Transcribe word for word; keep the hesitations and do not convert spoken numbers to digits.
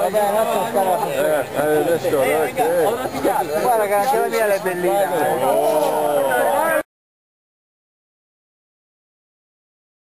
dai, non toccare. Eh, adesso, Guarda che anche la mia è bellina.